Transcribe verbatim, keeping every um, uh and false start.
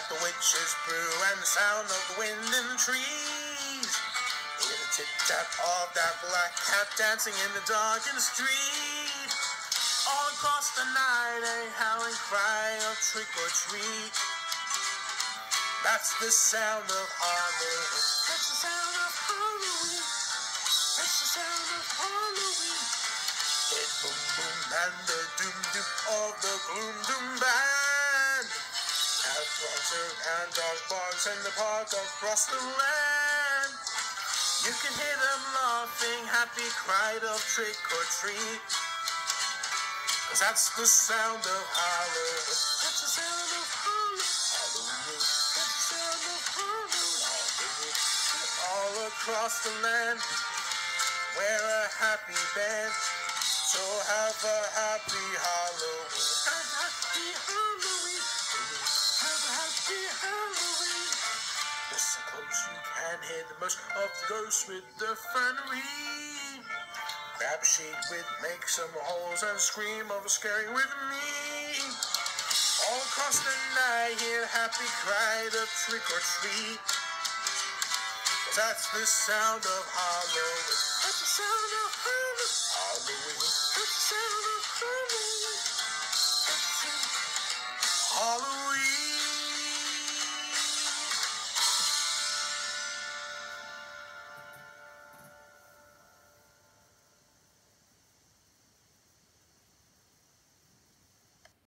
the witches brew and the sound of the wind in the trees. Hear the tip-tap of that black cat dancing in the dark in the street. All across the night, a howling cry of trick or treat. That's the sound of Halloween. That's the sound of Halloween. That's the sound of Halloween. Hit boom boom and the doom doom of the gloom doom band. As dogs and dog barks in the park across the land. You can hear them laughing, happy cry of trick or treat. Cause that's the sound of Halloween. That's the sound of Halloween. That's the sound of Halloween. All across the land, we're a happy band. So have a happy Halloween. Have a happy Halloween. Have a happy Halloween. Listen close, you can hear the most of the ghosts with the fernery. Grab a sheet with, make some holes and scream over scaring with me. All across the night, hear happy cry of trick or treat. Cause that's the sound of Halloween. That's the sound of Halloween. Halloween. That's the sound of Halloween. That's the sound of Halloween.